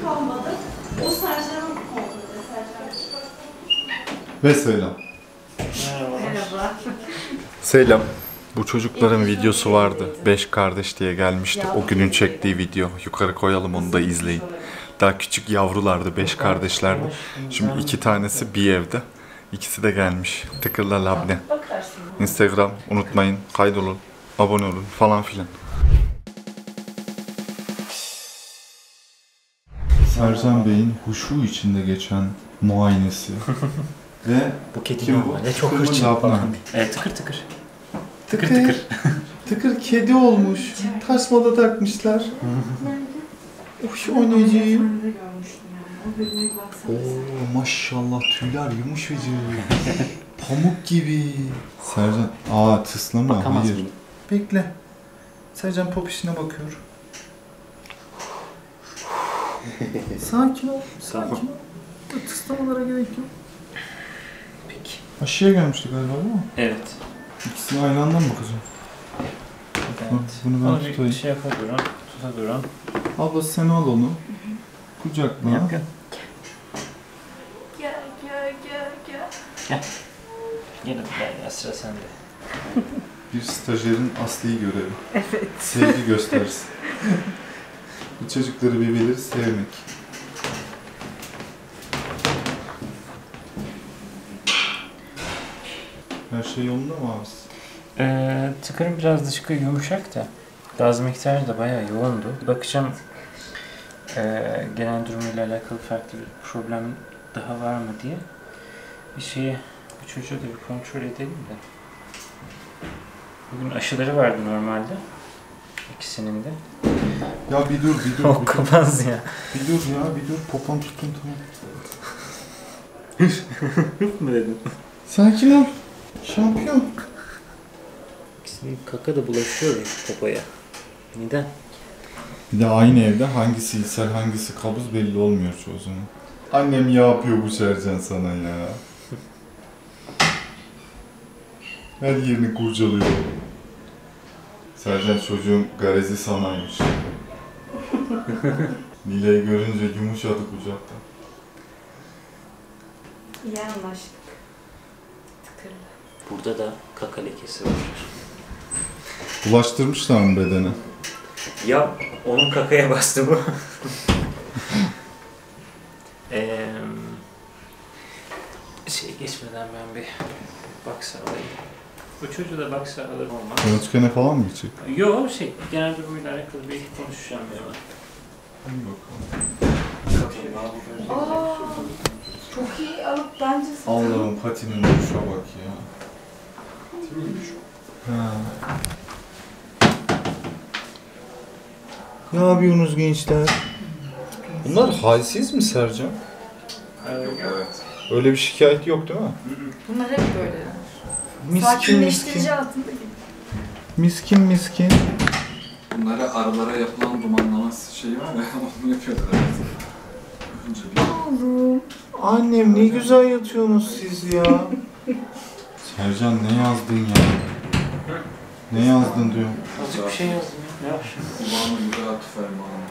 kalmadı. O Sercan'ın kontrolü. Sercan. Ve selam. Merhaba. Selam. Bu çocukların videosu vardı. 5 kardeş diye gelmişti. O günün çektiği video. Yukarı koyalım, onu da izleyin. Daha küçük yavrulardı, 5 kardeşlerdi. Şimdi 2 tanesi bir evde. İkisi de gelmiş. Tıkırla Labne. Instagram unutmayın, kaydolun, abone olun falan filan. Sercan Bey'in huşu içinde geçen muayenesi. Ve Buketi normalde çok hırçın falan. Evet, tıkır tıkır. Tıkır tıkır. Tıkır kedi olmuş. Tasmada takmışlar. Hoş anneciğim. Oo maşallah, tüyler yumuşacık. Pamuk gibi. Sercan, tıslama. Bakamaz Hayır. mıyım? Bekle. Sercan popişine bakıyor. Sakin ol. Sakin ol. Tıslamalara gerek yok. Peki. Aşıya gelmişti galiba değil mi? Evet. İkisini aynı anda mı bakacağım? Evet. Bunu ben Onu tutayım. bir şey yapabilirim. Tutabilirim. Abla sen al onu. Kucakla. Yap gel. Gel. Gel hadi ya, sıra sende. Bir stajyerin asli görevi. Evet. Sevgi gösterisi. Bu çocukları, bebeleri sevmek. Her şey yolunda mı abi? Tıkırın biraz dışkı yumuşak da gaz miktarı da bayağı yoğundu. Bakacağım genel durumuyla alakalı farklı bir problem daha var mı diye. Bu çocuğu da bir kontrol edelim de. Bugün aşıları vardı normalde. İkisinin de. Ya bir dur. O kapaz ya. Bir dur. Popon tuttun, tamam. mı dedin? Sakin ol. Şampiyon. İkisinin kaka da bulaşıyor popoya. Neden? Bir de aynı evde hangisi ishal hangisi kabız belli olmuyor çoğu zaman. Annem ya yapıyor bu Sercan sana ya. Her yerini kurcalıyor. Sercan çocuğun garezi sanaymış. Nilay'ı görünce yumuşadı kucakta. İyi anlaştık. Tıkırla. Burada da kaka lekesi var. Bulaştırmışlar mı bedene? Ya onun kakaya bastı bu. Geçmeden ben bir baksa alayım. Bu çocuğu da baksa alır olmaz. Röntgene falan mı gidecek? Yo genel durumuyla alakalı bir konuşacağım ya. Hadi bakalım. Çok iyi alıp bence Allah'ım patinin uçuşa bak ya. Ha. Ne yapıyorsunuz gençler? Bunlar halsiz mi Sercan? Evet. Öyle bir şikayet yok değil mi? bunlar hep böyle. Miskin Sakinleştirici altında gibi. Miskin. Bunlara aralara yapılan dumanlama şeyi var ya, onu yapıyorlar önce bir. Oğlum. Annem ne güzel yatıyorsunuz siz ya. Sercan ne yazdın ya? Ne yazdın diyorum. Azıcık bir şey yazdım ya. Ne yapayım? Kulağına müraat fermanı.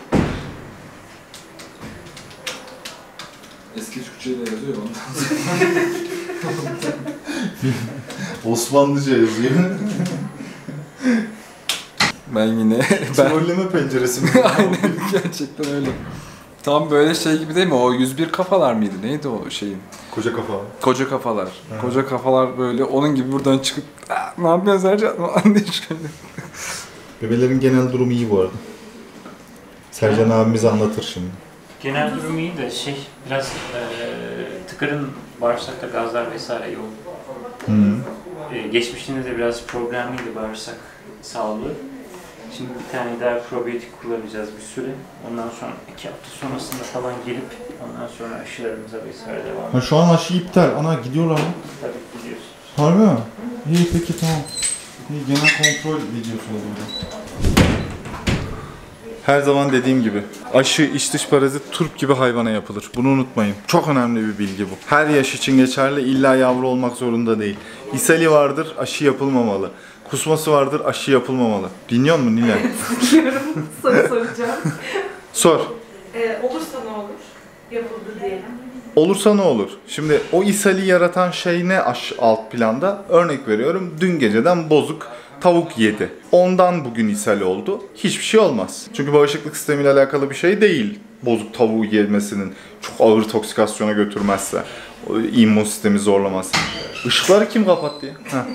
Eski Türkçe'yle yazıyor ondan sonra. Osmanlıca yazıyor. Ben yine... Trolleme penceresi mi? Aynen, gerçekten öyle. Tam böyle şey gibi değil mi? O 101 kafalar mıydı? Neydi o şeyin? Koca kafa. Koca kafalar. Ha. Koca kafalar böyle onun gibi buradan çıkıp ne yapıyorsun Sercan? Anne şöyle. Bebelerin genel durumu iyi bu arada. Sercan abimiz anlatır şimdi. Genel durum iyi de biraz tıkırın bağırsakta gazlar vesaire yoğun. Geçmişinde de biraz problemliydi bağırsak sağlığı. Şimdi bir tane daha probiyotik kullanacağız bir süre. Ondan sonra 2 hafta sonrasında falan gelip ondan sonra aşılarımıza vesaire devam edeceğiz. Şu an aşı iptal. Ana gidiyorlar mı? Tabii gidiyoruz. Harbi mi? İyi peki tamam. İyi, genel kontrol ediyorsunuz burada. Her zaman dediğim gibi aşı iç dış parazit turp gibi hayvana yapılır. Bunu unutmayın. Çok önemli bir bilgi bu. Her yaş için geçerli, illa yavru olmak zorunda değil. İshali vardır, aşı yapılmamalı. Kusması vardır, aşı yapılmamalı. Dinliyor musun Nilay? Biliyorum. Soru soracağım. Sor. Olursa ne olur? Yapıldı diyelim. Olursa ne olur? Şimdi o ishali yaratan şey ne alt planda? Örnek veriyorum, dün geceden bozuk tavuk yedi. Ondan bugün ishal oldu. Hiçbir şey olmaz. Çünkü bağışıklık sistemiyle alakalı bir şey değil. Bozuk tavuğu yemesinin çok ağır toksikasyona götürmezse, immün sistemi zorlamazsa. Işıkları kim kapattı ya?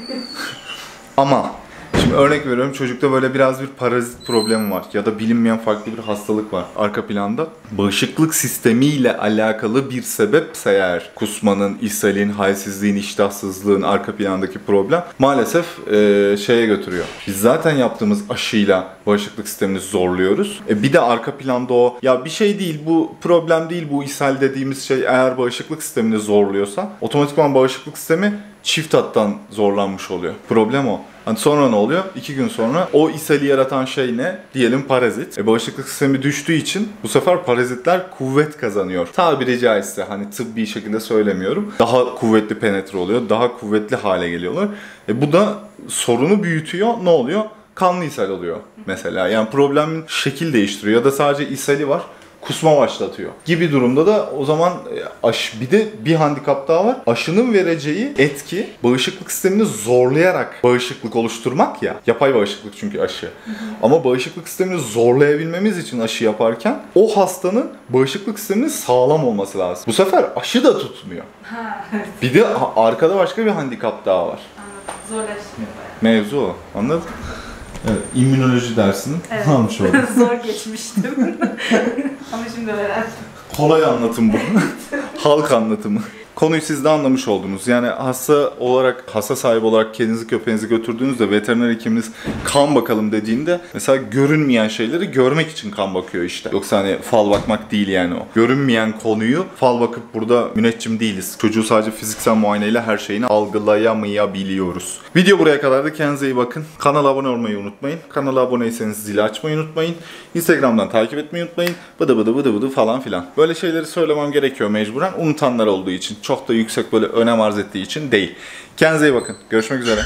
Ama şimdi örnek veriyorum, çocukta böyle biraz bir parazit problemi var ya da bilinmeyen farklı bir hastalık var arka planda. Bağışıklık sistemiyle alakalı bir sebepse eğer kusmanın, ishalin, halsizliğin, iştahsızlığın arka plandaki problem maalesef şeye götürüyor. Biz zaten yaptığımız aşıyla bağışıklık sistemini zorluyoruz. Bir de arka planda o ya bir şey değil, bu problem değil, bu ishal dediğimiz şey eğer bağışıklık sistemini zorluyorsa otomatikman bağışıklık sistemi çift hattan zorlanmış oluyor. Problem o. Hani sonra ne oluyor? 2 gün sonra o ishali yaratan şey ne? Diyelim parazit. Bağışıklık sistemi düştüğü için bu sefer parazitler kuvvet kazanıyor. Tabiri caizse, hani tıbbi şekilde söylemiyorum, daha kuvvetli penetre oluyor, daha kuvvetli hale geliyorlar. Bu da sorunu büyütüyor. Ne oluyor? Kanlı ishal oluyor mesela. Yani problemin şekil değiştiriyor ya da sadece ishali var, kusma başlatıyor gibi durumda da o zaman bir de bir handikap daha var. Aşının vereceği etki bağışıklık sistemini zorlayarak bağışıklık oluşturmak ya. Yapay bağışıklık çünkü aşı. Ama bağışıklık sistemini zorlayabilmemiz için aşı yaparken o hastanın bağışıklık sisteminin sağlam olması lazım. Bu sefer aşı da tutmuyor. Bir de arkada başka bir handikap daha var. Anladım. Zorlaştırıyor Mevzu o. Anladın? Evet, immünoloji dersini almış oldum. Zor geçmiştim. Ama şimdi öğrendim. Kolay anlatım bu. Halk anlatımı. Konuyu siz de anlamış oldunuz. Yani hasta sahibi olarak kedinizi köpeğinizi götürdüğünüzde veteriner hekiminiz kan bakalım dediğinde mesela görünmeyen şeyleri görmek için kan bakıyor işte. Yoksa hani fal bakmak değil yani o. Görünmeyen konuyu fal bakıp burada müneccim değiliz. Çocuğu sadece fiziksel muayeneyle her şeyini algılayamayabiliyoruz. Video buraya kadardı. Kendinize iyi bakın. Kanala abone olmayı unutmayın. Kanala aboneyseniz zili açmayı unutmayın. Instagram'dan takip etmeyi unutmayın. Bıdı bıdı falan filan. Böyle şeyleri söylemem gerekiyor mecburen. Unutanlar olduğu için. Çok da yüksek böyle önem arz ettiği için değil. Kendinize iyi bakın. Görüşmek üzere.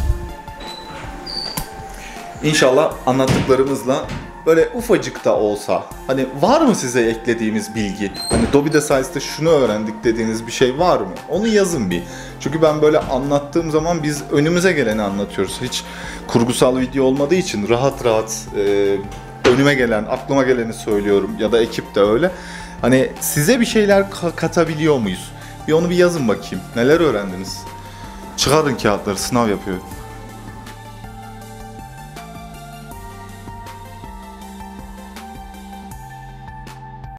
İnşallah anlattıklarımızla böyle ufacık da olsa, hani var mı size eklediğimiz bilgi? Hani Dobby'de Sciences'te şunu öğrendik dediğiniz bir şey var mı? Onu yazın bir. Çünkü ben böyle anlattığım zaman biz önümüze geleni anlatıyoruz. Hiç kurgusal video olmadığı için rahat önüme gelen, aklıma geleni söylüyorum ya da ekip de öyle. Hani size bir şeyler katabiliyor muyuz? Bir onu bir yazın bakayım. Neler öğrendiniz? Çıkarın kağıtları, sınav yapıyorum.